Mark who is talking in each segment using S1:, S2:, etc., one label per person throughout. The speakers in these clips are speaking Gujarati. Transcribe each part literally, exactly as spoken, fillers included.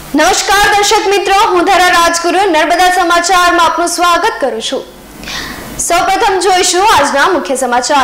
S1: નમસ્કાર દર્શક મિત્રો, હું ધરા રાજગુરુ નર્મદા સમાચારમાં આપનું સ્વાગત કરું છું। સૌપ્રથમ જોઈશું આજના મુખ્ય સમાચાર।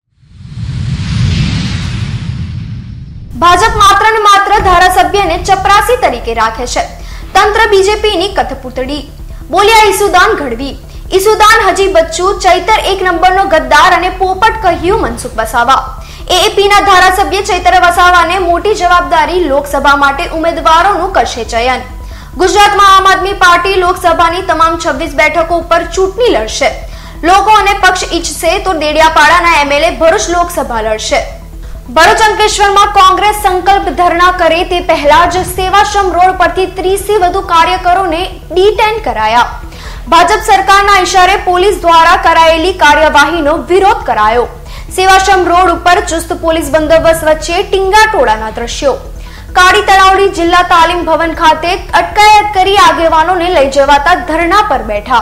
S1: ભાજપ માત્ર ને માત્ર ધારાસભ્યને ચપરાસી તરીકે રાખે છે। તંત્ર બીજેપીની કઠપૂતળી, બોલ્યા ઈસુદાન ગઢવી। ઈસુદાન હજી બચ્ચું, ચૈતર એક નંબરનો ગદ્દાર અને પોપટ કહ્યું મનસુખ વસાવા। એએપીના ધારાસભ્ય ચૈતર વસાવાને મોટી જવાબદારી, લોકસભા માટે ઉમેદવારોનું કરશે ચયન। ગુજરાતમાં આમ આદમી પાર્ટી લોકસભાની તમામ છવ્વીસ બેઠકો ઉપર ચૂંટણી લડશે। લોકો અને પક્ષ ઈચ્છશે તો દેડિયાપાડાના એમએલએ ભરૂચ લોકસભા લડશે। ભરૂચ અંકલેશ્વરમાં કોંગ્રેસ સંકલ્પ ધરણા કરે તે પહેલા જ સેવાશ્રમ રોડ પરથી ત્રીસ થી વધુ કાર્યકરોને ડિટેન કરાયા। ભાજપ સરકારના ઇશારે પોલીસ દ્વારા કરાયેલી કાર્યવાહીનો વિરોધ કરાયો। સેવાશ્રમ રોડ ઉપર ચુસ્ત પોલીસ બંદોબસ્ત વચ્ચે ટીંગાટોળાના દ્રશ્યો। કાળી તલાવડી જિલ્લા તાલીમ ભવન ખાતે અટકાયત કરી આગેવાનોને લઈ જવાતા ધરણા પર બેઠા।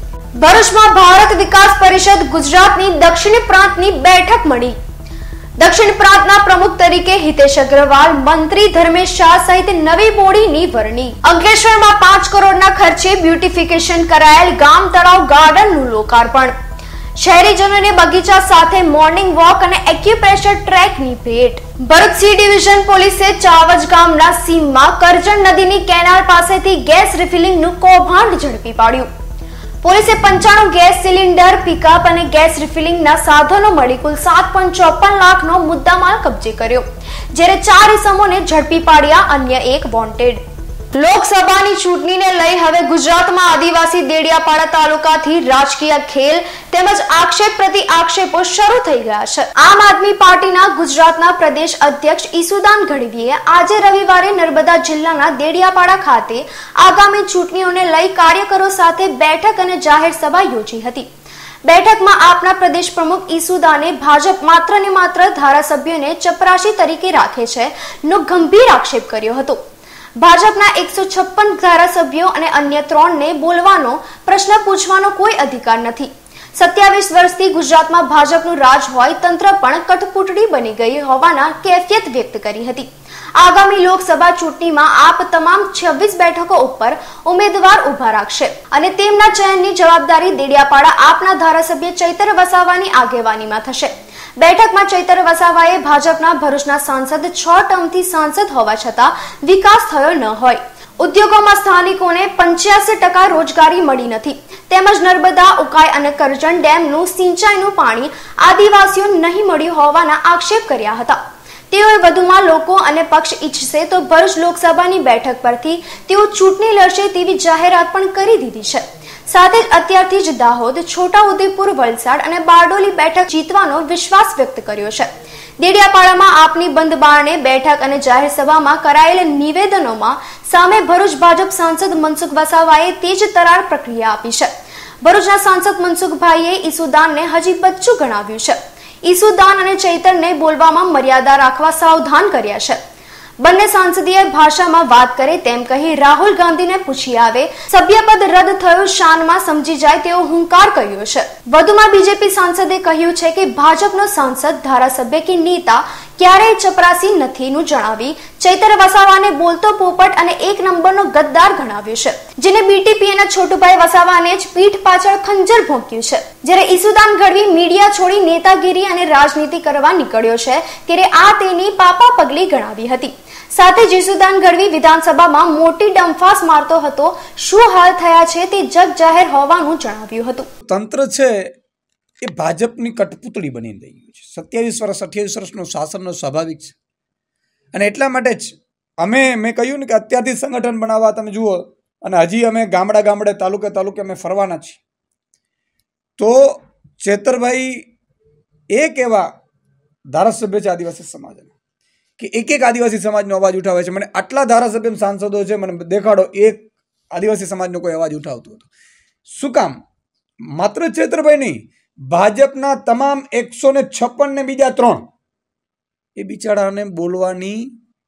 S1: ભરૂચમાં ભારત વિકાસ પરિષદ ગુજરાતની દક્ષિણ પ્રાંતની બેઠક મળી। દક્ષિણ પ્રાંતના પ્રમુખ તરીકે હિતેશ અગ્રવાલ, મંત્રી ધર્મેશ શાહ સહિત નવી બોડીની વરણી। અંકલેશ્વરમાં પાંચ કરોડના ખર્ચે બ્યુટિફિકેશન કરાયેલ ગામ તળાવ ગાર્ડનનું લોકાર્પણ। શહેરીજનોને બગીચા સાથે મોર્નિંગ વોક અને એક્યુપ્રેશર ટ્રેકની ભેટ। ભરૂચ સી ડિવિઝન પોલીસે ચાવજ ગામના સીમમાં કરજણ નદીની કેનાલ પાસેથી ગેસ રિફિલિંગનું કૌભાંડ ઝડપી પાડ્યું। પોલીસે પંચાણું ગેસ સિલિન્ડર, પિકઅપ અને ગેસ રિફિલિંગના સાધનો મળી કુલ સાત પોઈન્ટ ચોપન લાખનો મુદ્દામાલ કબજે કર્યો, જ્યારે ચાર ઇસમોને ઝડપી પાડ્યા, અન્ય એક વોન્ટેડ। લોકસભાની ચૂંટણીને લઈ હવે ગુજરાતમાં આદિવાસી દેડિયાપાડા તાલુકાથી રાજકીય ખેલ તેમજ આક્ષેપ પ્રતિ આક્ષેપો શરૂ થઈ ગયા છે। આમ આદમી પાર્ટીના ગુજરાતના પ્રદેશ અધ્યક્ષ ઈસુદાન ગઢવીએ આજે રવિવારે નર્મદા જિલ્લાના દેડિયાપાડા ખાતે આગામી ચૂંટણીઓને લઈ કાર્યકરો સાથે બેઠક અને જાહેર સભા યોજી હતી। બેઠકમાં આપના પ્રદેશ પ્રમુખ ઈસુદાને ભાજપ માત્ર ને માત્ર ધારાસભ્યોને ચપરાસી તરીકે રાખે છે નો ગંભીર આક્ષેપ કર્યો હતો। ભાજપના એકસો છપ્પન ધારાસભ્યો અને અન્ય ત્રણ ને બોલવાનો, પ્રશ્ન પૂછવાનો કોઈ અધિકાર નથી। સત્યાવીસ વર્ષથી ગુજરાતમાં ભાજપનું રાજ હોય, તંત્ર પણ કઠપૂતળી બની ગઈ હોવાના કેફિયત વ્યક્ત કરી હતી। આગામી લોકસભા ચૂંટણીમાં આપ તમામ છવ્વીસ બેઠકો ઉપર ઉમેદવાર ઉભા રાખશે અને તેમના ચયનની જવાબદારી દેડિયાપાડા આપના ધારાસભ્ય ચૈતર વસાવાની આગેવાનીમાં થશે। બેઠકમાં ચૈતર વસાવાએ ભાજપના ભરૂચના સાંસદ છ ટર્મથી સાંસદ હોવા છતાં વિકાસ થયો ન હોય, ઉદ્યોગોમાં સ્થાનિકોને પંચ્યાસી ટકા રોજગારી મળી નથી, તેમજ નર્મદા, ઉકાઈ અને કરજણ ડેમનું સિંચાઈનું પાણી આદિવાસીઓ નહીં મળ્યું હોવાના આક્ષેપ કર્યા હતા। તેઓએ વધુમાં લોકો અને પક્ષ ઈચ્છશે તો ભરૂચ લોકસભાની બેઠક પરથી તેઓ ચૂંટણી લડશે તેવી જાહેરાત પણ કરી દીધી છે। સાથે જ અત્યારથી જ દાહોદ, છોટાઉદેપુર, વલસાડ અને બારડોલી બેઠક જીતવાનો વિશ્વાસ વ્યક્ત કર્યો છે। દેડિયાપાડામાં આપની બંધ બારણે બેઠક અને જાહેર સભામાં કરાયેલ નિવેદનોમાં સામે ભરૂચ ભાજપ સાંસદ મનસુખ વસાવાએ તેજ તરાર પ્રક્રિયા આપી છે। ભરૂચના સાંસદ મનસુખભાઈએ ઈસુદાનને હજી બચ્ચું ગણાવ્યું છે। ઈસુદાન અને ચૈતરને બોલવામાં મર્યાદા રાખવા સાવધાન કર્યા છે। બંને સાંસદીય ભાષામાં વાત કરે તેમ કહી રાહુલ ગાંધીને પૂછી આવે, સભ્યપદ રદ થયું શાનમાં સમજી જાય તેવો હુંકાર કર્યો છે। વધુમાં બીજેપી સાંસદે કહ્યું છે કે ભાજપનો સાંસદ, ધારાસભ્ય કે નેતા ક્યારેય ચપરાસી નથીનું જણાવી ચૈતર વસાવાને બોલતો પોપટ અને એક નંબરનો ગદ્દાર ગણાવ્યો છે, જેને બીટીપીએના છોટુભાઈ વસાવાને જ પીઠ પાછળ ખંજર ભોંક્યું છે। જ્યારે ઈસુદાન ગઢવી મીડિયા છોડી નેતાગીરી અને રાજનીતિ કરવા નીકળ્યો છે, ત્યારે આ તેની પાપા પગલી ગણાવી હતી। સાથે જ ઈસુદાન ગઢવી વિધાનસભામાં મોટી ડંફાસ મારતો હતો, શું હાલ થયા છે તે જગ જાહેર હોવાનું જણાવ્યું હતું।
S2: તંત્ર છે એ ભાજપની કઠપૂતળી બની રહ્યું છે। સત્યાવીસ વર્ષ અઠ્યાવીસ વર્ષનો શાસનનો સ્વાભાવિક છે અને એટલા માટે જ અમે મેં કહ્યું ને કે અત્યારથી સંગઠન બનાવવા તમે જુઓ, અને હજી અમે ગામડા ગામડે, તાલુકે તાલુકે અમે ફરવાના છીએ। તો ચેતરભાઈ એક એવા ધારાસભ્ય છે આદિવાસી સમાજના કે એક એક આદિવાસી સમાજનો અવાજ ઉઠાવે છે। મને આટલા ધારાસભ્ય સાંસદો છે, મને દેખાડો એક આદિવાસી સમાજનો કોઈ અવાજ ઉઠાવતો હતો। શું કામ? માત્ર ચેતરભાઈ નહીં, ભાજપના તમામ એકસો ને છપ્પન ને બીજા ત્રણ એ બિચારાને બોલવાની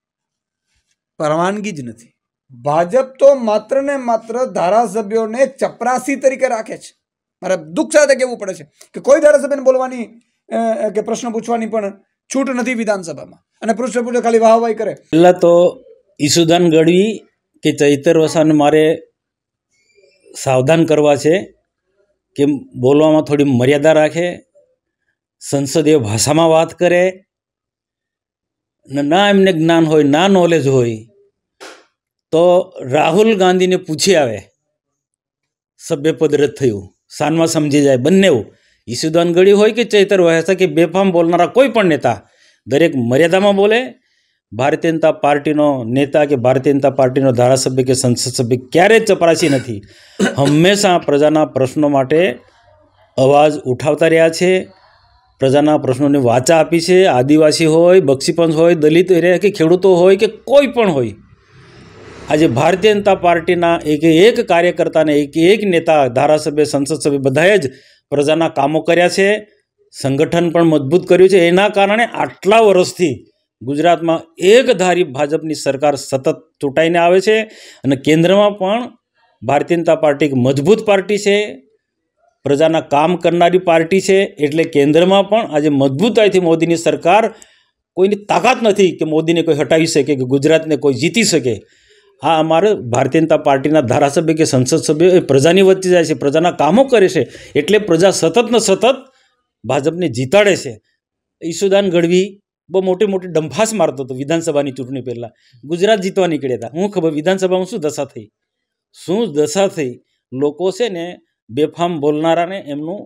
S2: પરવાનગી જ નથી। ભાજપ તો માત્ર ને માત્ર ધારાસભ્યોને ચપરાસી તરીકે રાખે છે। મારે દુઃખ સાથે કહેવું પડે છે કે કોઈ ધારાસભ્યને બોલવાની કે પ્રશ્ન પૂછવાની પણ છૂટ નથી વિધાનસભામાં, અને પૃષ્ઠ પૂછે ખાલી વાહવાઈ કરે।
S3: પહેલા તો ઈસુદાન ગઢવી કે ચૈતર વસાવાને મારે સાવધાન કરવા છે કે બોલવામાં થોડી મર્યાદા રાખે, સંસદીય ભાષામાં વાત કરે, ના એમને જ્ઞાન હોય ના નોલેજ હોય તો રાહુલ ગાંધીને પૂછી આવે સભ્યપદ રદ થયું, સાનમાં સમજી જાય બંને, ઈસુદાન ગઢવી હોય કે ચૈતર વસાવા કે બેફામ બોલનારા કોઈ પણ નેતા દરેક મર્યાદામાં બોલે. ભારતીય જનતા પાર્ટીનો નેતા કે ભારતીય જનતા પાર્ટીનો ધારાસભ્ય કે સંસદ સભ્ય ક્યારેય ચપરાસી નથી, હંમેશા પ્રજાના પ્રશ્નો માટે અવાજ ઉઠાવતા રહ્યા છે, પ્રજાના પ્રશ્નોની વાચા આપી છે. આદિવાસી હોય, બક્ષીપંચ હોય, દલિત એરિયા કે ખેડૂતો હોય કે કોઈ પણ હોય, આજે ભારતીય જનતા પાર્ટીના એક એક કાર્યકર્તાને એક એક નેતા ધારાસભ્ય સંસદ સભ્ય બધાએ જ પ્રજાના કામો કર્યા છે, સંગઠન પણ મજબૂત કર્યું છે. એના કારણે આટલા વર્ષથી ગુજરાતમાં એક ધારી ભાજપની સરકાર સતત ચૂંટાઈને આવે છે અને કેન્દ્રમાં પણ ભારતીય જનતા પાર્ટી એક મજબૂત પાર્ટી છે, પ્રજાના કામ કરનારી પાર્ટી છે. એટલે કેન્દ્રમાં પણ આજે મજબૂતાઈથી મોદીની સરકાર, કોઈની તાકાત નથી કે મોદીને કોઈ હટાવી શકે કે ગુજરાતને કોઈ જીતી શકે. આ અમારે ભારતીય જનતા પાર્ટીના ધારાસભ્ય કે સંસદ સભ્યો એ પ્રજાની વચ્ચે જાય છે, પ્રજાના કામો કરે છે, એટલે પ્રજા સતત ને સતત ભાજપને જીતાડે છે. ઈસુદાન ગઢવી બહુ મોટી મોટી ડંફાસ મારતો હતો વિધાનસભાની ચૂંટણી પહેલાં, ગુજરાત જીતવા નીકળ્યા હતા. હું ખબર વિધાનસભામાં શું દશા થઈ, શું દશા થઈ. લોકો છે ને બેફામ બોલનારાને એમનું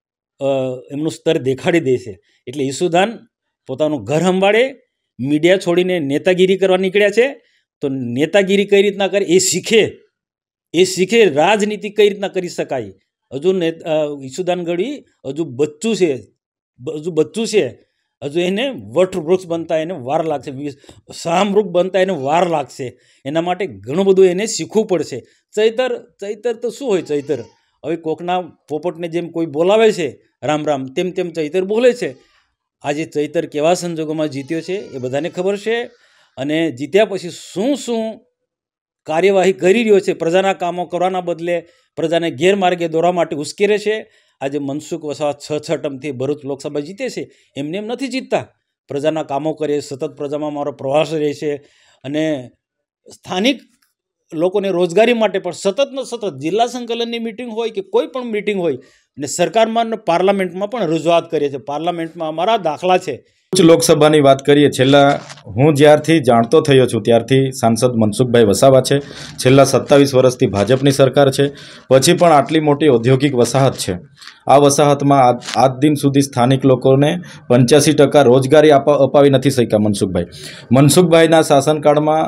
S3: એમનું સ્તર દેખાડી દે છે. એટલે ઈસુદાન પોતાનું ઘર સંભાળે, મીડિયા છોડીને નેતાગીરી કરવા નીકળ્યા છે. તો નેતાગીરી કઈ રીતના કરે એ શીખે, એ શીખે રાજનીતિ કઈ રીતના કરી શકાય. હજુ ને ઈસુદાન ગઢવી હજુ બચ્ચું છે, હજુ બચ્ચું છે, હજુ એને વટ વૃક્ષ બનતા એને વાર લાગશે, શામવૃક્ષ બનતા એને વાર લાગશે. એના માટે ઘણું બધું એને શીખવું પડશે. ચૈતર ચૈતર તો શું હોય, ચૈતર હવે કોકના પોપટને જેમ કોઈ બોલાવે છે રામ રામ, તેમ તેમ ચૈતર બોલે છે. આજે ચૈતર કેવા સંજોગોમાં જીત્યો છે એ બધાને ખબર છે, અને જીત્યા પછી શું શું કાર્યવાહી કરી રહ્યો છે, પ્રજાના કામો કરવાના બદલે પ્રજાને ગેરમાર્ગે દોરવા માટે ઉશ્કેરે છે. આજે મનસુખ વસાવા છ છ ટર્મથી ભરૂચ લોકસભા જીતે છે, એમને એમ નથી જીતતા, પ્રજાના કામો કરે, સતત પ્રજામાં મારો પ્રવાસ રહે છે, અને સ્થાનિક લોકોને રોજગારી માટે પણ સતત ને સતત જિલ્લા સંકલનની મિટિંગ હોય કે કોઈ પણ મિટિંગ હોય, અને સરકારમાં પાર્લામેન્ટમાં પણ રજૂઆત કરીએ છીએ. પાર્લામેન્ટમાં અમારા દાખલા છે.
S4: લોકસભાની વાત કરીએ, છેલ્લા હું જ્યારથી જાણતો થયો છું ત્યારથી સાંસદ મનસુખભાઈ વસાવા છે. છેલ્લા સત્તાવીસ વર્ષથી ભાજપની સરકાર છે, પછી પણ આટલી મોટી ઔદ્યોગિક વસાહત છે. આ વસાહતમાં આજ દિન સુધી સ્થાનિક લોકોને પંચ્યાસી ટકા રોજગારી અપાવી નથી શક્યા મનસુખભાઈ. મનસુખભાઈના શાસનકાળમાં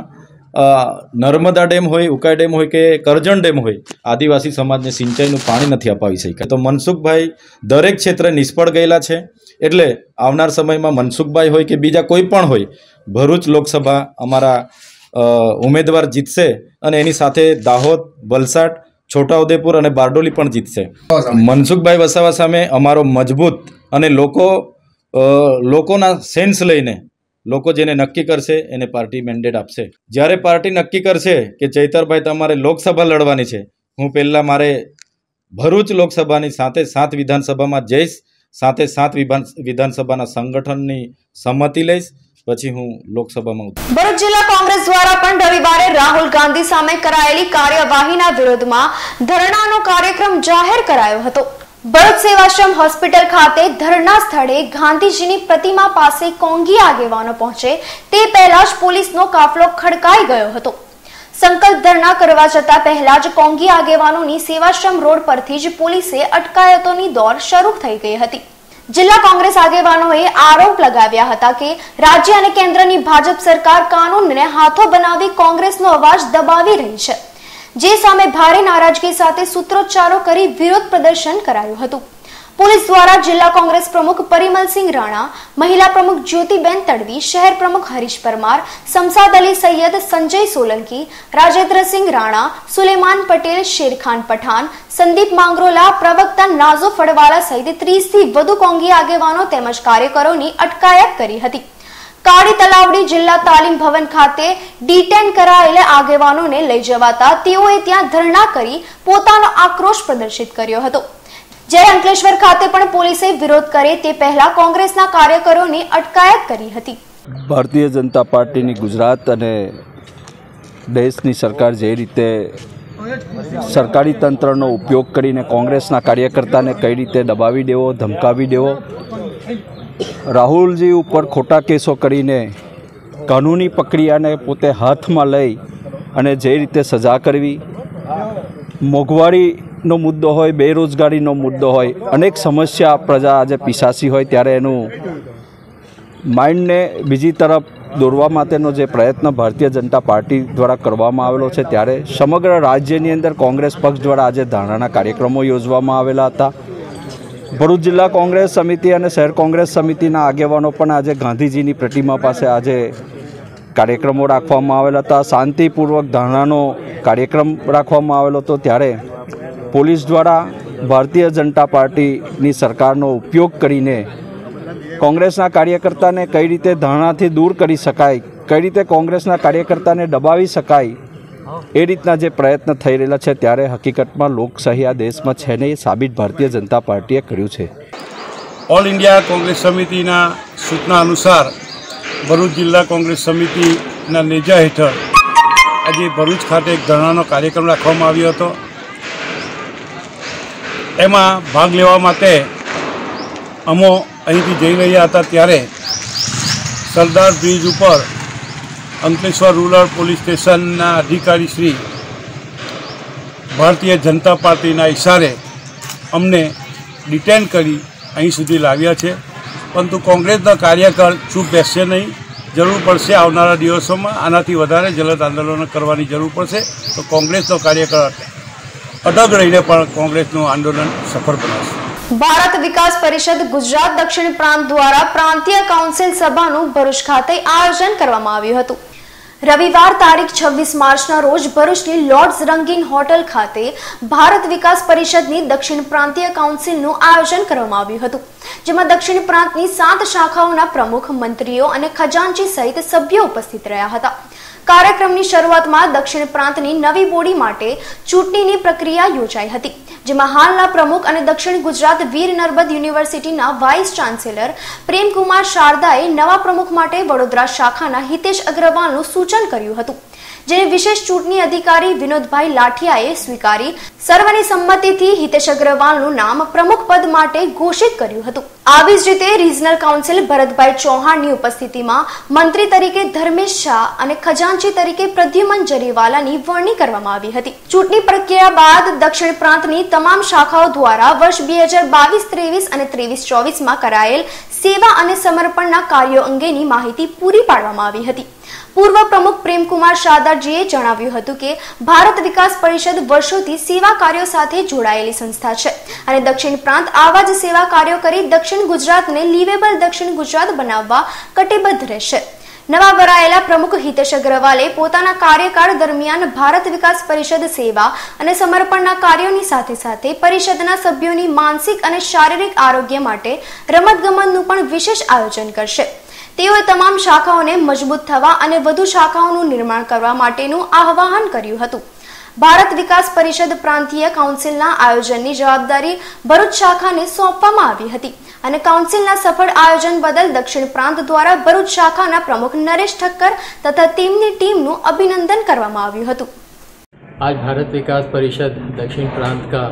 S4: નર્મદા ડેમ હોય, ઉકાઈ ડેમ હોય કે કરજણ ડેમ હોય, આદિવાસી સમાજને સિંચાઈનું પાણી નથી અપાવી શક્યા. તો મનસુખભાઈ દરેક ક્ષેત્રે નિષ્ફળ ગયેલા છે. એટલે આવનાર સમયમાં મનસુખભાઈ હોય કે બીજા કોઈ પણ હોય, ભરૂચ લોકસભા અમારા ઉમેદવાર જીતશે, અને એની સાથે દાહોદ, વલસાડ, છોટાઉદેપુર અને બારડોલી પણ જીતશે. મનસુખભાઈ વસાવા સામે અમારો મજબૂત અને લોકો લોકોના સેન્સ લઈને લોકો જેને નક્કી કરશે એને પાર્ટી મેન્ડેટ આપશે. જ્યારે પાર્ટી નક્કી કરશે કે ચૈતરભાઈ તમારે લોકસભા લડવાની છે, હું પહેલાં મારે ભરૂચ લોકસભાની સાથે સાત વિધાનસભામાં જઈશ, સાથે સાત વિધાનસભાના સંગઠનની સંમતિ લઈશ, પછી હું લોકસભામાં.
S1: ભરૂચ જિલ્લા કોંગ્રેસ દ્વારા પણ રવિવારે રાહુલ ગાંધી સામે કરાયેલી કાર્યવાહીના વિરોધમાં ધરણાનો કાર્યક્રમ જાહેર કરાયો હતો. ભરૂચ સેવાશ્રમ હોસ્પિટલ ખાતે ધરણા સ્થળે ગાંધીજીની પ્રતિમા પાસે કોંગી આગેવાનો પહોંચે તે પહેલા જ પોલીસનો કાફલો ખડકાઈ ગયો હતો. સંકલ્પ ધરણા કરવા જતા પહેલા જ કોંગી આગેવાનોની સેવાશ્રમ રોડ પરથી જ પોલીસે અટકાયતોની દોર શરૂ થઈ ગઈ હતી. જિલ્લા કોંગ્રેસ આગેવાનોએ આરોપ લગાવ્યા હતા કે રાજ્ય અને કેન્દ્રની ભાજપ સરકાર કાનૂનને હાથો બનાવી કોંગ્રેસનો અવાજ દબાવી રહી છે, જે સામે ભારે નારાજગી સાથે સૂત્રોચ્ચારો કરી વિરોધ પ્રદર્શન કરાયું હતું. પોલીસ દ્વારા જિલ્લા કોંગ્રેસ પ્રમુખ પરિમલસિંહ રાણા, મહિલા પ્રમુખ જ્યોતિબેન તડવી, શહેર પ્રમુખ હરીશ પરમાર, સમસાદ અલી સૈયદ, સંજય સોલંકી, રાજેન્દ્રસિંહ રાણા, સુલેમાન પટેલ, શેરખાન પઠાન, સંદીપ માંગરોલા, પ્રવક્તા નાઝો ફળવાલા સહિત ત્રીસ થી વધુ કોંગી આગેવાનો તેમજ કાર્યકરોની અટકાયત કરી હતી. કાળી તલાવડી જિલ્લા તાલીમ ભવન ખાતે ડિટેન કરાયેલા આગેવાનોને લઈ જવાતા તેઓએ ત્યાં ધરણા કરી પોતાનો આક્રોશ પ્રદર્શિત કર્યો હતો. જ્યારે અંકલેશ્વર ખાતે પણ પોલીસે વિરોધ કરે તે પહેલા કોંગ્રેસના કાર્યકરોની અટકાયત કરી હતી.
S5: ભારતીય જનતા પાર્ટીની ગુજરાત અને દેશની સરકાર જે રીતે સરકારી તંત્રનો ઉપયોગ કરીને કોંગ્રેસના કાર્યકર્તાને કઈ રીતે દબાવી દેવો, ધમકાવી દેવો, રાહુલજી ઉપર ખોટા કેસો કરીને કાનૂની પ્રક્રિયાને પોતે હાથમાં લઈ અને જે રીતે સજા કરવી, મોંઘવારીનો મુદ્દો હોય, બેરોજગારીનો મુદ્દો હોય, અનેક સમસ્યા પ્રજા આજે પીસાસી હોય ત્યારે એનું માઇન્ડને બીજી તરફ દોરવા માટેનો જે પ્રયત્ન ભારતીય જનતા પાર્ટી દ્વારા કરવામાં આવેલો છે, ત્યારે સમગ્ર રાજ્યની અંદર કોંગ્રેસ પક્ષ દ્વારા આજે ધારણાના કાર્યક્રમો યોજવામાં આવેલા હતા. ભરૂચ જિલ્લા કોંગ્રેસ સમિતિ અને શહેર કોંગ્રેસ સમિતિના આગેવાનો પણ આજે ગાંધીજીની પ્રતિમા પાસે આજે કાર્યક્રમો રાખવામાં આવેલા હતા. શાંતિપૂર્વક ધારણાનો કાર્યક્રમ રાખવામાં આવેલો હતો ત્યારે પોલીસ દ્વારા ભારતીય જનતા પાર્ટીની સરકારનો ઉપયોગ કરીને કોંગ્રેસના કાર્યકર્તાને કઈ રીતે ધારણાથી દૂર કરી શકાય, કઈ રીતે કોંગ્રેસના કાર્યકર્તાને દબાવી શકાય, એ રીતના જે પ્રયત્ન થઈ રહેલા છે ત્યારે હકીકતમાં લોકશાહી આ દેશમાં છે ને એ સાબિત ભારતીય જનતા પાર્ટીએ કર્યું છે.
S6: ઓલ ઇન્ડિયા કોંગ્રેસ સમિતિના સૂચના અનુસાર ભરૂચ જિલ્લા કોંગ્રેસ સમિતિના નેજા હેઠળ આજે ભરૂચ ખાતે એક ધરણાનો કાર્યક્રમ રાખવામાં આવ્યો હતો. એમાં ભાગ લેવા માટે અમો અહીંથી જઈ રહ્યા હતા ત્યારે સરદાર બ્રિજ ઉપર અંકલેશ્વર રૂરલ પોલીસ સ્ટેશનના અધિકારી શ્રી ભારતીય જનતા પાર્ટીના ઇશારે અમને ડિટેન કરી અહીં સુધી લાવ્યા છે. પરંતુ કોંગ્રેસના કાર્યકર ચૂપ બેસશે નહીં. જરૂર પડશે આવનારા દિવસોમાં આનાથી વધારે જલદ આંદોલનો કરવાની જરૂર પડશે તો કોંગ્રેસનો કાર્યકર અડગ રહીને પણ કોંગ્રેસનું આંદોલન સફળ બનાવશે.
S1: ભારત વિકાસ પરિષદ ગુજરાત દક્ષિણ પ્રાંત દ્વારા પ્રાંતીય કાઉન્સિલ સભાનું ભરૂચ ખાતે આયોજન કરવામાં આવ્યું હતું. રવિવાર તારીખ છવ્વીસ માર્ચના રોજ ભરૂચની લોર્ડ્સ રંગીન હોટલ ખાતે ભારત વિકાસ પરિષદની દક્ષિણ પ્રાંતીય કાઉન્સિલનું આયોજન કરવામાં આવ્યું હતું, જેમાં દક્ષિણ પ્રાંતની સાત શાખાઓના પ્રમુખ, મંત્રીઓ અને ખજાનચી સહિત સભ્યો ઉપસ્થિત રહ્યા હતા. કાર્યક્રમની શરૂઆતમાં દક્ષિણ પ્રાંતની નવી બોડી માટે ચૂંટણીની પ્રક્રિયા યોજાઈ હતી, જેમાં હાલના પ્રમુખ અને દક્ષિણ ગુજરાત વીર નર્મદ યુનિવર્સિટીના વાઇસ ચાન્સેલર પ્રેમકુમાર શારદાએ નવા પ્રમુખ માટે વડોદરા શાખાના હિતેશ અગ્રવાલનું સૂચન કર્યું હતું, જેને વિશેષ ચૂંટણી અધિકારી વિનોદભાઈ લાઠિયાએ સ્વીકારી સર્વની સંમતિથી હિતેશ અગ્રવાલનું નામ પ્રમુખ પદ માટે ઘોષિત કર્યું હતું. આવી જ રીતે રિજનલ કાઉન્સિલ ભરતભાઈ ચૌહાણની ઉપસ્થિતિમાં મંત્રી તરીકે ધર્મેશ શાહ અને ખજાનચી તરીકે પ્રદ્યુમન જરીવાલાની વરણી કરવામાં આવી હતી. ચૂંટણી પ્રક્રિયા બાદ દક્ષિણ પ્રાંતની તમામ શાખાઓ દ્વારા વર્ષ બે હજાર બાવીસ ત્રેવીસ અને ત્રેવીસ ચોવીસ માં કરાયેલ સેવા અને સમર્પણના કાર્યો અંગેની માહિતી પૂરી પાડવામાં આવી હતી. પૂર્વ પ્રમુખ પ્રેમકુમાર શારદાજીએ જણાવ્યું હતું કે ભારત વિકાસ પરિષદ વર્ષોથી સેવા કાર્યો સાથે જોડાયેલી સંસ્થા છે અને દક્ષિણ પ્રાંત આવા જ સેવા કાર્યો કરી દક્ષિણ ગુજરાતને લિવેબલ દક્ષિણ ગુજરાત બનાવવા કટિબદ્ધ રહેશે. નવા વરાયેલા પ્રમુખ હિતેશ અગ્રવાલે પોતાના કાર્યકાળ દરમિયાન ભારત વિકાસ પરિષદ સેવા અને સમર્પણના કાર્યોની સાથે સાથે પરિષદના સભ્યોની માનસિક અને શારીરિક આરોગ્ય માટે રમતગમતનું પણ વિશેષ આયોજન કરશે. તેઓએ તમામ શાખાઓને મજબૂત થવા અને વધુ શાખાઓનું નિર્માણ કરવા માટેનું આહ્વાન કર્યું હતું. ભારત વિકાસ પરિષદ પ્રાંતીય કાઉન્સિલના આયોજનની જવાબદારી ભરૂચ શાખાને સોંપવામાં આવી હતી અને કાઉન્સિલના સફળ આયોજન બદલ દક્ષિણ પ્રાંત દ્વારા ભરૂચ શાખાના પ્રમુખ નરેશ ઠક્કર તથા તેમની ટીમનું અભિનંદન કરવામાં આવ્યું હતું.
S7: आज भारत विकास परिषद दक्षिण प्रांत का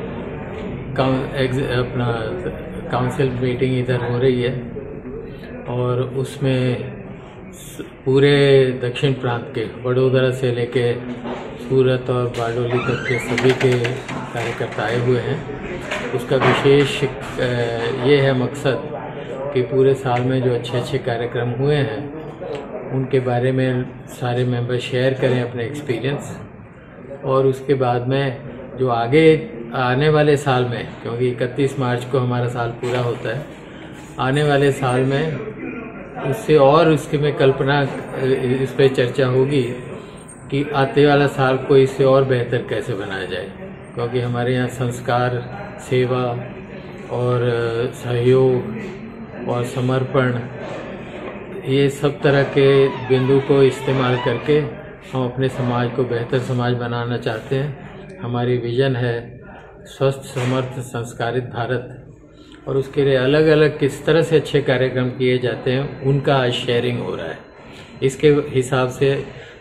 S7: अपना काउंसिल मीटिंग इधर हो रही है और उसमें पूरे दक्षिण प्रांत के वडोदरा से लेके सूरत और बारडोली तक के सभी के कार्यकर्ता आए हुए हैं. उसका विशेष ये है मकसद कि पूरे साल में जो अच्छे अच्छे कार्यक्रम हुए हैं उनके बारे में सारे मेंबर शेयर करें अपने एक्सपीरियंस और उसके बाद में जो आगे आने वाले साल में, क्योंकि इकतीस मार्च को हमारा साल पूरा होता है, आने वाले साल में उससे और उसकी में कल्पना इस पर चर्चा होगी कि आते वाला साल को इससे और बेहतर कैसे बनाया जाए, क्योंकि हमारे यहाँ संस्कार, सेवा और सहयोग और समर्पण ये सब तरह के बिंदु को इस्तेमाल करके हम अपने समाज को बेहतर समाज बनाना चाहते हैं. हमारी विजन है स्वस्थ, समर्थ, संस्कारित भारत और उसके लिए अलग अलग किस तरह से अच्छे कार्यक्रम किए जाते हैं उनका आज शेयरिंग हो रहा है. इसके हिसाब से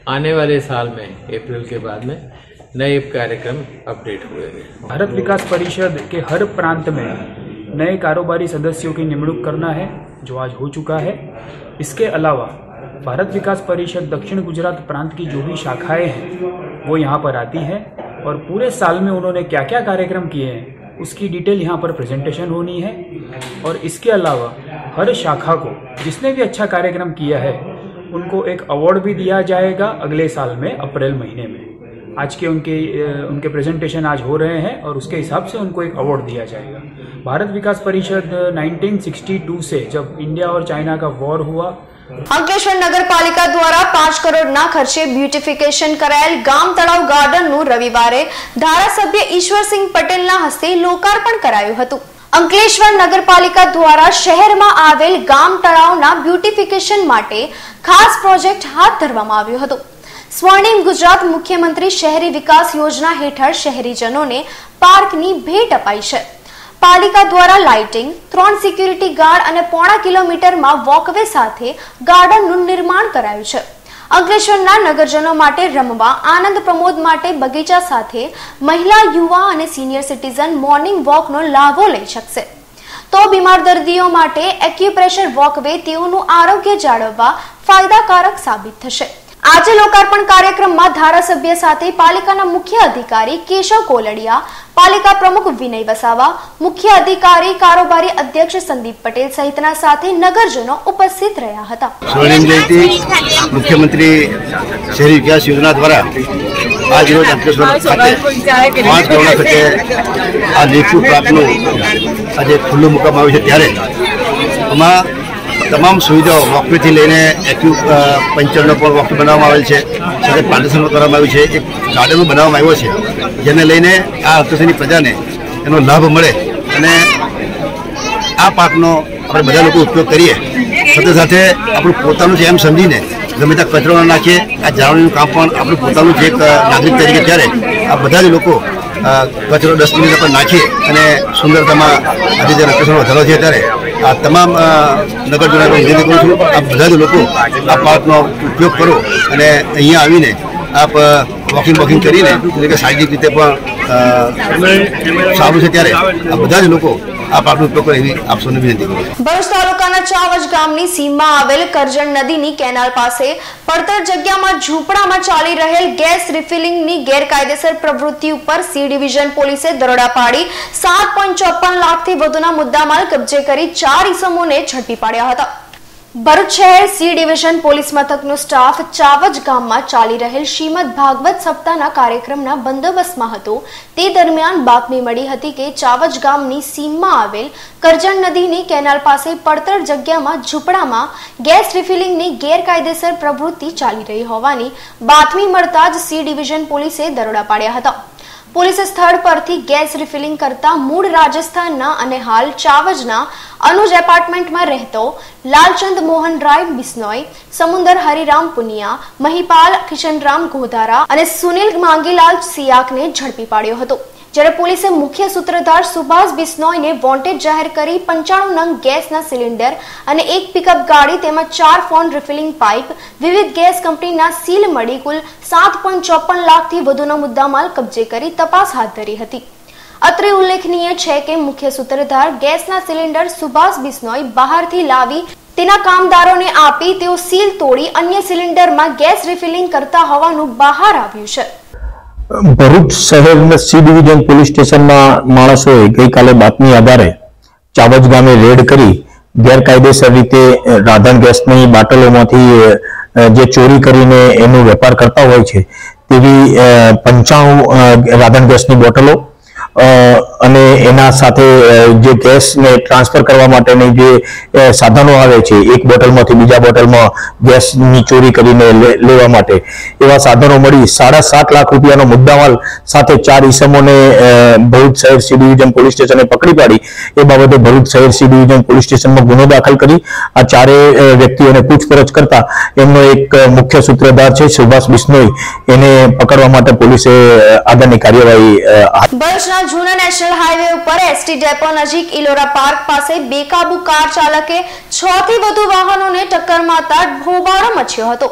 S7: आने वाले साल में अप्रैल के बाद में नए कार्यक्रम अपडेट हुए।
S8: भारत विकास परिषद के हर प्रांत में नए कारोबारी सदस्यों की निमणूक करना है, जो आज हो चुका है। इसके अलावा भारत विकास परिषद दक्षिण गुजरात प्रांत की जो भी शाखाएं हैं वो यहाँ पर आती हैं और पूरे साल में उन्होंने क्या क्या कार्यक्रम किए हैं उसकी डिटेल यहाँ पर प्रेजेंटेशन होनी है। और इसके अलावा हर शाखा को जिसने भी अच्छा कार्यक्रम किया है उनको एक अवार्ड भी दिया जाएगा अगले साल में अप्रैल महीने में। आज के उनके उनके प्रेजेंटेशन आज हो रहे हैं और उसके हिसाब से उनको एक अवार्ड दिया जाएगा। भारत विकास परिषद उन्नीस सौ बासठ से जब इंडिया और चाइना का वॉर हुआ,
S1: અંકલેશ્વર નગરપાલિકા દ્વારા પાંચ કરોડના ખર્ચે બ્યુટિફિકેશન કરાયેલ ગામ તળાવ ગાર્ડનનું રવિવારે ધારાસભ્ય ઈશ્વરસિંહ પટેલના હસ્તે લોકાર્પણ કરાયું હતું। અંકલેશ્વર નગરપાલિકા દ્વારા શહેરમાં આવેલ ગામ તળાવના બ્યુટિફિકેશન માટે ખાસ પ્રોજેક્ટ હાથ ધરવામાં આવ્યો હતો। સ્વર્ણિમ ગુજરાત મુખ્યમંત્રી શહેરી વિકાસ યોજના હેઠળ શહેરીજનોને પાર્કની ભેટ અપાઈ છે। પાલિકા દ્વારા લાઇટિંગ, ત્રણ સિક્યુરિટી ગાર્ડ અને પોણા કિલોમીટરમાં વોકવે સાથે ગાર્ડનનું નિર્માણ કરાયું છે। અંકલેશ્વરના નગરજનો માટે રમવા, આનંદ પ્રમોદ માટે બગીચા સાથે મહિલા, યુવા અને સિનિયર સિટીઝન મોર્નિંગ વોકનો લાભો લઈ શકશે। તો બીમાર દર્દીઓ માટે એક્યુપ્રેશર વોકવે તેઓનું આરોગ્ય જાળવવા ફાયદાકારક સાબિત થશે। આજે લોકાર્પણ કાર્યક્રમમાં ધારાસભ્ય સાથે પાલિકાના મુખ્ય અધિકારી કેશવ કોલડિયા, પાલિકા પ્રમુખ વિનય વસાવા, મુખ્ય અધિકારી કારોબારી અધ્યક્ષ સંદીપ પટેલ સહિતના સાથે નગરજનો ઉપસ્થિત રહ્યા હતા।
S9: સ્વર્ણિમ જયંતિ મુખ્યમંત્રી શહેરી વિકાસ યોજના દ્વારા આજ રોજ અંકલેશ્વર ખાતે પાંચ કરોડ ખર્ચે આ લેખુ પ્રાંતનું આજે ખુલ્લું મૂકવામાં આવ્યું છે। ત્યારે આમાં તમામ સુવિધાઓ વોકવેથી લઈને એક્યુ પંચરનો પણ વોકવે બનાવવામાં આવેલ છે, સાથે પ્લાન્ટેશન કરવામાં આવ્યું છે, એક ગાર્ડન બનાવવામાં આવ્યો છે, જેને લઈને આ અંકલેશ્વરની પ્રજાને એનો લાભ મળે અને આ પાકનો આપણે બધા લોકો ઉપયોગ કરીએ। સાથે સાથે આપણું પોતાનું છે એમ સમજીને ગમે ત્યાં કચરો ન નાખીએ। આ જાળવણીનું કામ પણ આપણું પોતાનું છે એક નાગરિક તરીકે, ત્યારે આ બધા જ લોકો કચરો ડસ્ટબિન પર નાખીએ અને સુંદરતામાં આજે જે અંકલેશ્વરનો વધારો છે ત્યારે આ તમામ નગરજનોને વિનંતી કરું છું, આપ બધા જ લોકો આ પાર્કનો ઉપયોગ કરો અને અહીંયા આવીને આપ વોકિંગ વોકિંગ કરીને એટલે કે શારીરિક રીતે પણ સારું છે। ત્યારે આ બધા જ લોકો આ પાકનો ઉપયોગ કરે એવી આપ સૌને વિનંતી કરું છું।
S1: ભરૂચ તાલુકાના ચાવજ ગામની સીમમાં આવેલ કરજણ નદીની કેનાલ પાસે પડતર જગ્યામાં ઝૂંપડામાં ચાલી રહેલ ગેસ રિફિલિંગની ગેરકાયદેસર પ્રવૃત્તિ ઉપર સી ડિવિઝન પોલીસે દરોડા પાડી સાત પોઈન્ટ ચોપન લાખથી વધુના મુદ્દામાલ કબજે કરી ચાર ઇસમોને ઝડપી પાડ્યા હતા। ભરૂચ શહેર સી ડિવિઝન પોલીસ મથકનો સ્ટાફ ચાવજ ગામમાં ચાલી રહેલ શ્રીમદ ભાગવત સપ્તાહના કાર્યક્રમના બંદોબસ્તમાં હતો। તે દરમિયાન બાતમી મળી હતી કે ચાવજ ગામની સીમમાં આવેલ કરજણ નદીની કેનાલ પાસે પડતર જગ્યામાં ઝૂંપડામાં ગેસ રિફિલિંગની ગેરકાયદેસર પ્રવૃત્તિ ચાલી રહી હોવાની બાતમી મળતા જ સી ડિવિઝન પોલીસે દરોડા પાડ્યા હતા। પોલીસે સ્થળ પરથી ગેસ રિફિલિંગ કરતા મૂળ રાજસ્થાનના અને હાલ ચાવજના અનુજ એપાર્ટમેન્ટમાં રહેતો લાલચંદ મોહન રાય બિસ્નોય, સમુંદર હરિરામ પુનિયા, મહિપાલ કિશનરામ ગોધારા અને સુનિલ માંગીલાલ સિયાકને ઝડપી પાડ્યો હતો। જ્યારે પોલીસે મુખ્ય સૂત્રધાર સુભાષ બિસ્નોયને વોન્ટેડ જાહેર કરી પંચાણું નંગ ગેસના સિલિન્ડર અને એક પિકઅપ ગાડી તેમજ ચાર ફોન રિફિલિંગ પાઇપ, વિવિધ ગેસ કંપનીના સીલ મળી કુલ સાત પોઈન્ટ ચોપન લાખથી વધુનો મુદ્દામાલ કબજે કરી તપાસ હાથ ધરી હતી। અત્રે ઉલ્લેખનીય છે કે મુખ્ય સૂત્રધાર ગેસના સિલિન્ડર સુભાષ બિસ્નોય બહારથી લાવી તેના કામદારોને આપી તેઓ સીલ તોડી અન્ય સિલિન્ડરમાં ગેસ રિફિલિંગ કરતા હોવાનું બહાર આવ્યું છે।
S10: ભરૂચ શહેરના સી ડિવિઝન પોલીસ સ્ટેશનના માણસોએ ગઈકાલે બાતમી આધારે ચાવજ ગામે રેડ કરી ગેરકાયદેસર રીતે રાધન ગેસની બાટલોમાંથી જે ચોરી કરીને એનો વેપાર કરતા હોય છે તેવી પંચાણું રાધન ગેસની બોટલો અને એના સાથે જે ગેસને ટ્રાન્સફર કરવા માટેની જે સાધનો આવે છે, એક બોટલમાંથી બીજા બોટલમાં ગેસની ચોરી કરીને લેવા માટે એવા સાધનો મળી સાડા સાત લાખ રૂપિયાનો મુદ્દામાલ સાથે ચાર ઈસમોને ભરૂચ શહેર સી ડિવિઝન પોલીસ સ્ટેશને પકડી પાડી એ બાબતે ભરૂચ શહેર સી ડિવિઝન પોલીસ સ્ટેશનમાં ગુનો દાખલ કરી આ ચારેય વ્યક્તિઓને પૂછપરછ કરતા એમનો એક મુખ્ય સૂત્રધાર છે સુભાષ બિસ્નોય એને પકડવા માટે પોલીસે આગળની કાર્યવાહી
S1: ભરૂચના જૂના નેશનલ હાઈવે ઉપર એસટી ડેપો નજીક ઇલોરા પાર્ક પાસે બેકાબુ કાર ચાલકે છ થી વધુ વાહનોને ટક્કર મારતા હોબાળો મચ્યો હતો।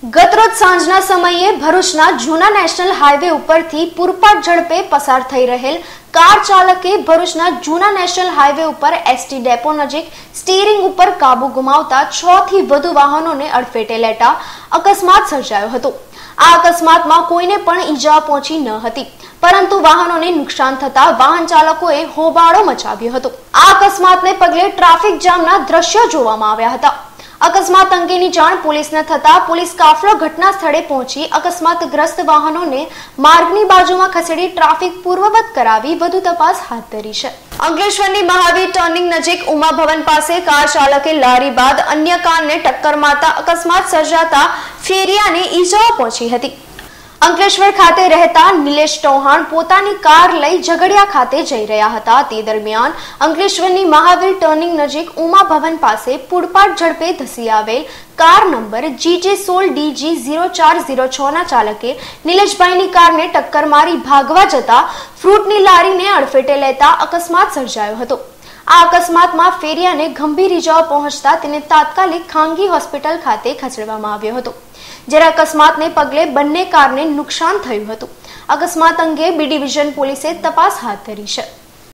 S1: ગતરોજ સાંજના સમયે ભરૂચના જૂના નેશનલ હાઈવે ઉપરથી પૂરપાટ ઝડપે પસાર થઈ રહેલ કાર ચાલકે ભરૂચના જૂના નેશનલ હાઈવે ઉપર એસટી ડેપો નજીક સ્ટીરિંગ ઉપર કાબુ ગુમાવતા છ થી વધુ વાહનોને અડફેટે લેતા અકસ્માત સર્જાયો હતો। આ અકસ્માતમાં કોઈને પણ ઈજા પહોંચી ન હતી, પરંતુ વાહનોને નુકસાન થતા વાહન ચાલકોએ હોબાળો મચાવ્યો હતો। આ અકસ્માતને પગલે ટ્રાફિક જામના દ્રશ્યો જોવામાં આવ્યા હતા। અકસ્માત અંગેની જાણ પોલીસને થતા પોલીસ કાફલો ઘટના સ્થળે પહોંચી અકસ્માતગ્રસ્ત વાહનોને માર્ગની બાજુમાં ખસેડી ટ્રાફિક પૂર્વવત કરાવી વધુ તપાસ હાથ ધરી છે। અંકલેશ્વરની મહાવીર ટર્નિંગ નજીક ઉમા ભવન પાસે કાર ચાલકે લારી બાદ અન્ય કારને ટક્કર મારતા અકસ્માત સર્જાતા ફેરિયાને ઈજાઓ પહોંચી હતી। અંકલેશ્વર ખાતે રહેતા નિલેશ ચૌહાણ પોતાની કાર લઈ ઝઘડિયા ખાતે જઈ રહ્યા હતા। તે દરમિયાન અંકલેશ્વરની મહાવીર ટર્નિંગ નજીક ઉમા ભવન પાસે પૂરપાટ ઝડપે ધસી આવેલ કાર નંબર જીજે સોળ ડીજી ઝીરો ચાર ઝીરો છ ના ચાલકે નિલેશભાઈની કારને ટક્કર મારી ભાગવા જતા ફ્રૂટની લારીને અડફેટે લેતા અકસ્માત સર્જાયો હતો। આ અકસ્માતમાં ફેરિયાને ગંભીર ઈજાઓ પહોંચતા તેને તાત્કાલિક ખાનગી હોસ્પિટલ ખાતે ખસેડવામાં આવ્યો હતો, જ્યારે અકસ્માતને પગલે બંને કારને નુકસાન થયું હતું। અકસ્માત અંગે બી ડિવિઝન પોલીસે તપાસ હાથ ધરી છે।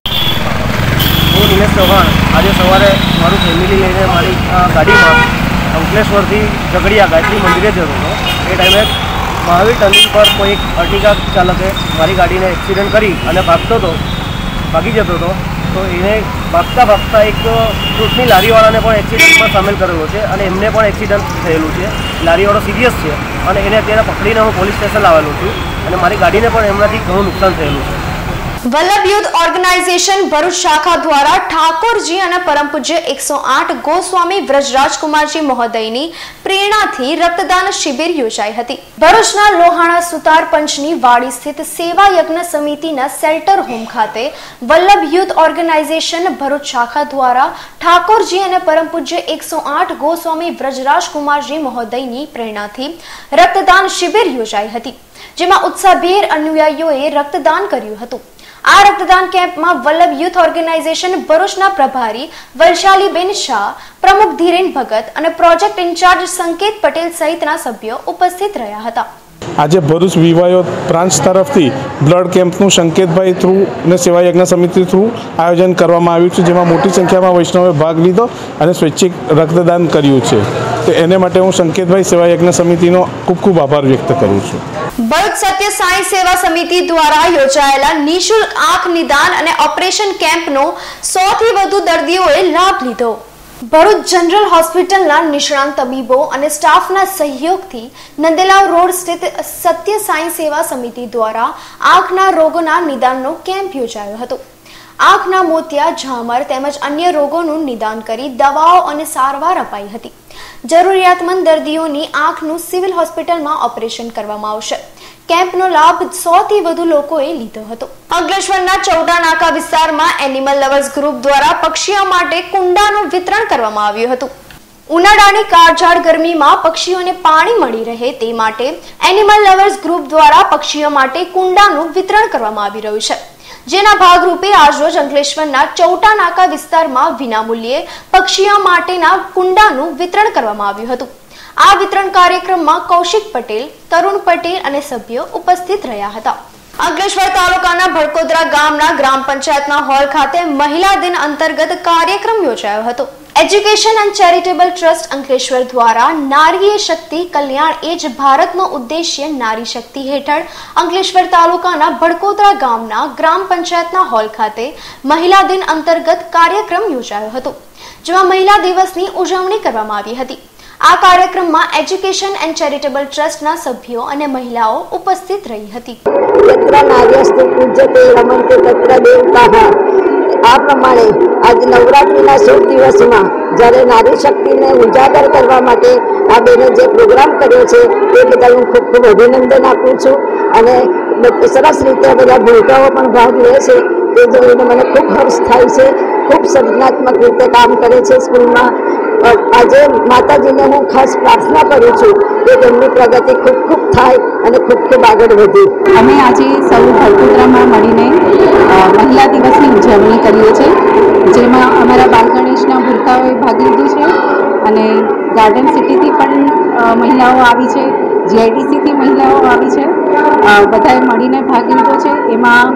S11: હું નિલેશ ચૌહાણ આજે સવારે મારું ફેમિલી લઈને મારી ગાડીમાં અંકલેશ્વરથી ઝઘડિયા ગાયત્રી મંદિરે જતો હતો। એ ટાઈમે મહાવીર ટર્નિંગ પર કોઈ એક અર્ટિગા ચાલકે મારી ગાડીને એક્સિડન્ટ કરી અને ભાગતો હતો ભાગી જતો હતો। તો એને ભાગતા ભાગતા એક ફ્રૂટની લારીવાળાને પણ એક્સિડન્ટમાં સામેલ કરેલો છે અને એમને પણ એક્સિડન્ટ થયેલું છે। લારીવાળો સિરિયસ છે અને એને અત્યારે પકડીને હું પોલીસ સ્ટેશન લાવેલો છું અને મારી ગાડીને પણ એમનાથી ઘણું નુકસાન થયેલું છે।
S1: વલ્લભ યુથ ઓર્ગેનાઇઝેશન ભરૂચ શાખા દ્વારા ઠાકોરજી અને પરમ પૂજ્ય એકસો આઠ ગોસ્વામી વ્રજરાજકુમારજી મહોદયની પ્રેરણાથી રક્તદાન શિબિર યોજાઈ હતી। ભરૂચના લોહાણા સુતાર પંચની વાડી સ્થિત સેવા યજ્ઞ સમિતિના શેલ્ટર હોમ ખાતે વલ્લભ યુથ ઓર્ગેનાઇઝેશન ભરૂચ શાખા દ્વારા ઠાકોરજી અને પરમ પૂજ્ય એકસો આઠ ગોસ્વામી વ્રજરાજકુમારજી મહોદયની પ્રેરણાથી રક્તદાન શિબિર યોજાઈ હતી, જેમાં ઉત્સાહભેર અનુયાયીઓએ રક્તદાન કર્યું હતું। આ રક્તદાન કેમ્પમાં વલ્લભ યુથ ઓર્ગેનાઇઝેશન ભરૂચના પ્રભારી વૈશાલીબેન શાહ, પ્રમુખ ધીરેન ભગત અને પ્રોજેક્ટ ઇન્ચાર્જ સંકેત પટેલ સહિતના સભ્યો ઉપસ્થિત રહ્યા હતા।
S12: આજે ભરૂચ વિવાયો બ્રાન્ચ તરફથી બ્લડ કેમ્પનું સંકેતભાઈ થ્રુ અને સેવા યજ્ઞ સમિતિ થ્રુ આયોજન કરવામાં આવ્યું છે, જેમાં મોટી સંખ્યામાં વૈષ્ણવે ભાગ લીધો અને સ્વૈચ્છિક રક્તદાન કર્યું છે। તો એને માટે હું સંકેતભાઈ સેવા યજ્ઞ સમિતિનો ખૂબ ખૂબ આભાર વ્યક્ત કરું છું।
S1: ભરૂચ સત્ય સાંઈ સેવા સમિતિ દ્વારા યોજાયેલા નિઃશુલ્ક આંખ નિદાન અને ઓપરેશન કેમ્પનો સો થી વધુ દર્દીઓએ લાભ લીધો। ભરૂચ જનરલ હોસ્પિટલના નિષ્ણાંત તબીબો અને સ્ટાફના સહયોગથી નંદેલાવ રોડ સ્થિત સત્ય સાંઈ સેવા સમિતિ દ્વારા આંખના રોગોના નિદાનનો કેમ્પ યોજાયો હતો। આંખના મોતિયા, ઝામર તેમજ અન્ય રોગોનું નિદાન કરી દવાઓ અને સારવાર અપાઈ હતી। જરૂરિયાતમંદ દર્દીઓની આંખનું સિવિલ હોસ્પિટલમાં ઓપરેશન કરવામાં આવશે। કેમ્પનો લાભ સો થી વધુ લોકોએ લીધો હતો। અંકલેશ્વરના ચૌટા નાકા વિસ્તારમાં એનિમલ લવર્સ ગ્રુપ દ્વારા પક્ષીઓ માટે કુંડાનું વિતરણ કરવામાં આવ્યું હતું। ઉનાળાની કાળઝાળ ગરમીમાં પક્ષીઓને પાણી મળી રહે તે માટે એનિમલ લવર્સ ગ્રુપ દ્વારા પક્ષીઓ માટે કુંડાનું વિતરણ કરવામાં આવી રહ્યું છે, જેના ભાગરૂપે આજરોજ અંકલેશ્વરના ચૌટા નાકા વિસ્તારમાં વિનામૂલ્યે પક્ષીઓ માટેના કુંડાનું વિતરણ કરવામાં આવ્યું હતું। આ વિતરણ કાર્યક્રમમાં કૌશિક પટેલ, તરુણ પટેલ અને સભ્યો ઉપસ્થિત રહ્યા હતા। અંકલેશ્વર તાલુકાના ભડકોદરા ગામના ગ્રામ પંચાયતના હોલ ખાતે મહિલા દિન અંતર્ગત કાર્યક્રમ યોજાયો હતો। Education and charitable trust Ankleshwar દ્વારા નારી શક્તિ કલ્યાણ એ જ ભારતનો ઉદ્દેશ્ય નારી શક્તિ હેઠળ અંકલેશ્વર તાલુકાના ભડકોદરા ગામના ગ્રામ પંચાયતના હોલ ખાતે મહિલા દિન અંતર્ગત કાર્યક્રમ યોજાયો હતો, જેમાં મહિલા દિવસની ઉજવણી કરવામાં આવી હતી। આ કાર્યક્રમમાં એજ્યુકેશન એન્ડ ચેરિટેબલ ટ્રસ્ટના સભ્યો અને મહિલાઓ ઉપસ્થિત રહી હતી।
S13: આ પ્રમાણે આજ નવરાત્રિના શુભ દિવસમાં જ્યારે નારી શક્તિને ઉજાગર કરવા માટે આ બેને જે પ્રોગ્રામ કર્યો છે તે બદલ હું ખૂબ ખૂબ અભિનંદન આપું છું અને સરસ રીતે બધા ભૂલકાઓ પણ ભાગ લે છે તે જોઈને મને ખૂબ હર્ષ થાય છે। ખૂબ સર્જનાત્મક રીતે કામ કરે છે સ્કૂલમાં। આજે માતાજીને હું ખાસ પ્રાર્થના કરું છું કે તેમની પ્રગતિ ખૂબ ખૂબ થાય અને ખૂબ ખૂબ આગળ વધે।
S14: અમે આજે સૌ ભડકોદરામાં મળીને મહિલા દિવસની ઉજવણી કરીએ છીએ, જેમાં અમારા બાળકને સમાવેશના ભૂલકાઓએ ભાગ લીધું છે અને ગાર્ડન સિટીથી પણ મહિલાઓ આવી છે, જીઆઈડીસીથી મહિલાઓ આવી છે, બધાએ મળીને ભાગ લીધો છે. એમાં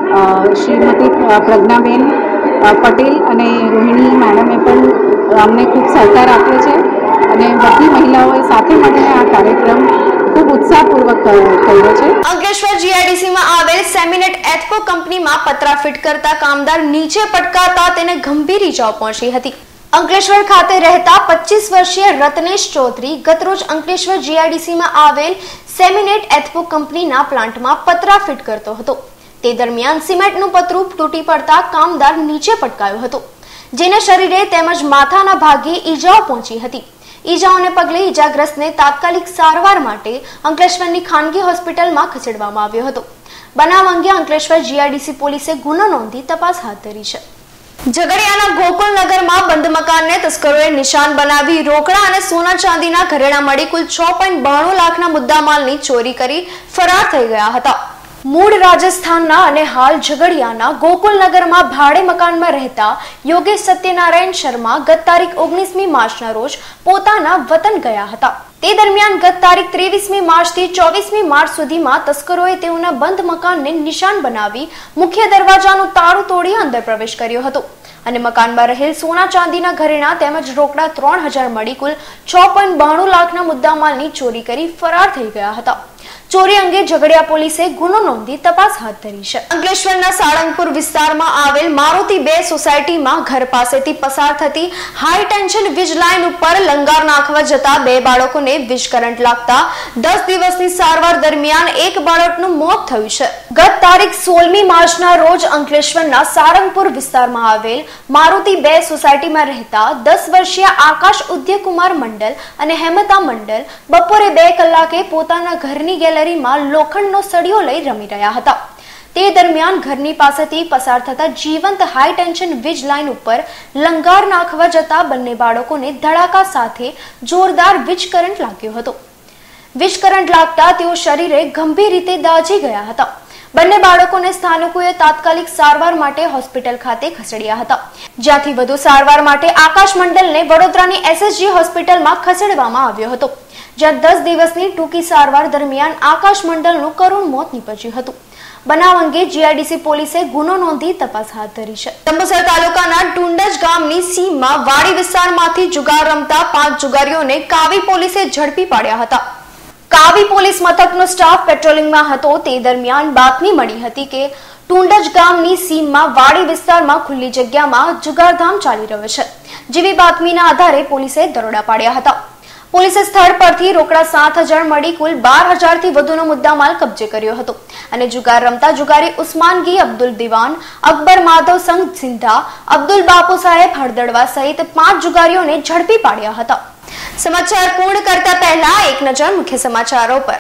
S14: શ્રીમતી પ્રજ્ઞાબેન પટેલ અને રોહિણી મેડમે પણ અમને ખૂબ સહકાર આપ્યો છે અને બધી મહિલાઓએ સાથે મળીને આ કાર્યક્રમ ખૂબ ઉત્સાહપૂર્વક કર્યો છે.
S1: અંકલેશ્વર જીઆઈડીસીમાં આવેલ સેમિનેટ એથકો કંપનીમાં પતરા ફિટ કરતા કામદાર નીચે પટકાતા તેને ગંભીર ઈજાઓ પહોંચી હતી. અંકલેશ્વર ખાતે રહેતા પચીસ વર્ષીય રત્નેશ ચૌધરી ગતરોજ અંકલેશ્વર જીઆઈડીસીમાં આવેલ સેમિનેટ એથકો કંપનીના પ્લાન્ટમાં પતરા ફિટ કરતો હતો. તે દરમિયાન સિમેન્ટનું પતરું તૂટી પડતા કામદાર નીચે પટકાયો હતો, જેને શરીરે તેમજ માથાના ભાગે ઈજાઓ પહોંચી હતી. ઈજાઓને પગલે ઈજાગ્રસ્તને તાત્કાલિક સારવાર માટે અંકલેશ્વરની ખાનગી હોસ્પિટલમાં ખસેડવામાં આવ્યો હતો. બનાવ અંગે અંકલેશ્વર જીઆઈડીસી પોલીસે ગુનો નોંધી તપાસ હાથ ધરી છે. ઝઘડિયાના ગોકુલનગરમાં બંધ મકાનને તસ્કરોએ નિશાન બનાવી રોકડા અને સોના ચાંદીના ઘરેણા મળી કુલ છ પોઈન્ટ બાણું લાખના મુદ્દામાલની ચોરી કરી ફરાર થઈ ગયા હતા. મૂળ રાજસ્થાનના અને હાલ ઝઘડિયાના ગોકુલનગરમાં ભાડે મકાનમાં રહેતા યોગેશ સત્યનારાયણ શર્મા ગત તારીખ ઓગણીસમી માર્ચના રોજ પોતાના વતન ગયા હતા. તે દરમિયાન ગત તારીખ ત્રેવીસમી માર્ચથી ચોવીસમી માર્ચ સુધીમાં તસ્કરોએ તેઓના બંધ મકાનને નિશાન બનાવી મુખ્ય દરવાજાનું તાળું તોડી અંદર પ્રવેશ કર્યો હતો અને મકાનમાં રહેલ સોના ચાંદીના ઘરેણા તેમજ રોકડા ત્રણ હજાર મળી કુલ છ પોઈન્ટ બાણું લાખના મુદ્દામાલની ચોરી કરી ફરાર થઈ ગયા હતા. ચોરી અંગે ઝઘડિયા પોલીસે ગુનો નોંધી તપાસ હાથ ધરી છે. અંકલેશ્વરના સાળંગપુર વિસ્તારમાં આવેલ મારુતિ બે સોસાયટીમાં ઘર પાસેથી પસાર થતી હાઈ ટેન્શન વીજ લાઇન ઉપર લંગાર નાખવા જતા બે બાળકોને વીજ કરંટ લાગતા દસ દિવસની સારવાર દરમિયાન એક બાળકનું મોત થયું છે. ગત તારીખ સોળમી માર્ચના રોજ અંકલેશ્વરના સાળંગપુર વિસ્તારમાં આવેલ મારુતિ બે સોસાયટીમાં રહેતા દસ વર્ષીય આકાશ ઉદયકુમાર મંડલ અને હેમતા મંડલ બપોરે બે કલાકે પોતાના ઘરની ગેલેરી લોખંડનો સળિયો લઈ રમી રહ્યા હતા. તે દરમિયાન ઘરની પાસેથી પસાર થતા જીવંત હાઈ ટેન્શન વીજ લાઇન ઉપર લંગાર નાખવા જતા બંને બાળકોને ધડાકા સાથે જોરદાર વીજ કરંટ લાગ્યો હતો. વીજ કરંટ લાગતા તેઓ શરીરે ગંભીર રીતે દાઝી ગયા હતા. બંને બાળકોને સ્થાનિકોએ તાત્કાલિક સારવાર માટે હોસ્પિટલ ખાતે ખસેડ્યા હતા, જ્યાંથી વધુ સારવાર માટે આકાશ મંડલને વડોદરાની એસએસજી હોસ્પિટલમાં ખસેડવામાં આવ્યો હતો, જ્યાં દસ દિવસની ટૂંકી સારવાર દરમિયાન આકાશ મંડલનું કરુણ મોત નીપજ્યું હતું. બનાવ અંગે જીઆઈડીસી પોલીસે ગુનો નોંધી તપાસ હાથ ધરી છે. જંબુસર તાલુકાના ટુંડજ ગામની સીમમાં વાડી વિસ્તારમાંથી જુગાર રમતા પાંચ જુગારીઓને કાવી પોલીસે ઝડપી પાડ્યા હતા. કાવી પોલીસ મથકનો સ્ટાફ પેટ્રોલિંગમાં હતો તે દરમિયાન બાતમી મળી હતી કે ટુંડજ ગામની સીમમાં વાડી વિસ્તારમાં ખુલ્લી જગ્યામાં જુગારધામ ચાલી રહ્યો છે. જેવી બાતમીના આધારે પોલીસે દરોડા પાડ્યા હતા. પોલીસે સ્થળ પરથી રોકડા સાત હજાર મળી કુલ બાર હજાર થી વધુનો મુદ્દામાલ કબજે કર્યો હતો અને જુગાર રમતા જુગારી ઉસ્માનગી અબ્દુલ દિવાન, અકબર માધવ સંઘ સિંધા, અબ્દુલ બાપુ સાહેબ હળદડવા સહિત પાંચ જુગારીઓને ઝડપી પાડ્યા હતા. સમાચાર પૂર્ણ કરતા પહેલા એક નજર મુખ્ય સમાચારો પર.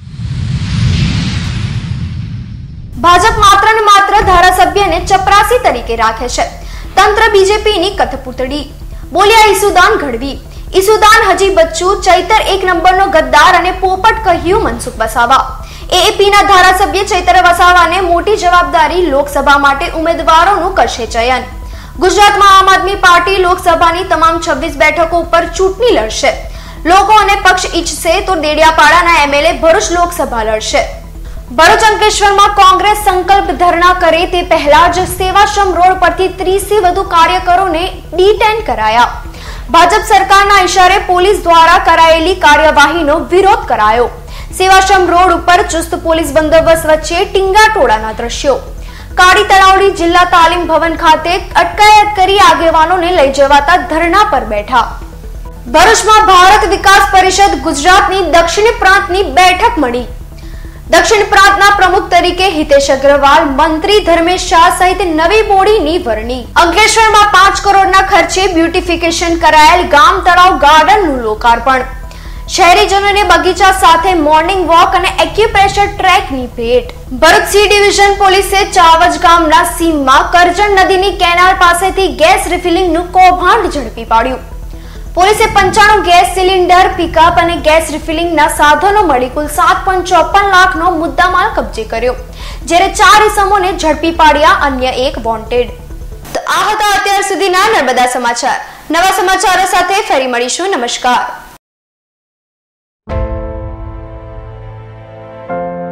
S1: ભાજપ માત્ર ને માત્ર ધારાસભ્યને ચપરાસી તરીકે રાખે છે. તંત્ર બીજેપીની કઠપૂતળી, બોલ્યા ઈસુદાન ગઢવી. ઈસુદાન હજી બચ્ચું, ચૈતર એક નંબરનો ગદ્દાર અને પોપટ કહ્યું મનસુખ વસાવા. એએપીના ધારાસભ્ય ચૈતર વસાવાને મોટી જવાબદારી, લોકસભા માટે ઉમેદવારોનું કરશે ચયન. ગુજરાતમાં આમ આદમી પાર્ટી લોકસભાની તમામ છવ્વીસ બેઠકો ઉપર ચૂંટણી લડશે. લોકો અને પક્ષ ઈચ્છશે તો દેડિયાપાડાના એમએલએ ભરૂચ લોકસભા લડશે. ભરૂચ અંકલેશ્વરમાં કોંગ્રેસ સંકલ્પ ધરણા કરે તે પહેલા જ સેવાશ્રમ રોડ પરથી ત્રીસ થી વધુ કાર્યકરોને ડિટેન કરાયા. ભાજપ સરકારના ઇશારે પોલીસ દ્વારા કરાયેલી કાર્યવાહીનો વિરોધ કરાયો. સેવાશ્રમ રોડ ઉપર ચુસ્ત પોલીસ બંદોબસ્ત વચ્ચે ટીંગાટોળાના દ્રશ્યો. કાળી તલાવડી જિલ્લા તાલીમ ભવન ખાતે અટકાયત કરી આગેવાનોને લઈ જવાતા ધરણા પર બેઠા. ભરૂચમાં ભારત વિકાસ પરિષદ ગુજરાતની દક્ષિણ પ્રાંતની બેઠક મળી. દક્ષિણ પ્રાંતના પ્રમુખ તરીકે હિતેશ અગ્રવાલ, મંત્રી ધર્મેશ શાહ સહિત નવી બોડીની વરણી. અંકલેશ્વરમાં પાંચ કરોડના ખર્ચે બ્યુટિફિકેશન કરાયેલ ગામ તળાવ ગાર્ડનનું લોકાર્પણ. શહેરીજનોને બગીચા સાથે મોર્નિંગ વોક અને એક્યુપ્રેશર ટ્રેકની ભેટ. ભરૂચ સી ડિવિઝન પોલીસે ચાવજ ગામના સીમમાં કરજણ નદીની કેનાલ પાસેથી ગેસ રિફિલિંગનું કૌભાંડ ઝડપી પાડ્યું. પોલીસે પંચાણું ગેસ સિલિન્ડર, પિકઅપ અને ગેસ રિફિલિંગના સાધનો મળી કુલ સાત પોઈન્ટ ચોપન લાખનો મુદ્દામાલ કબજે કર્યો, જ્યારે ચાર ઇસમોને ઝડપી પાડ્યા, અન્ય એક વોન્ટેડ. આ હતા અત્યાર સુધીના નર્મદા સમાચાર. નવા સમાચારો સાથે ફરી મળીશું. નમસ્કાર.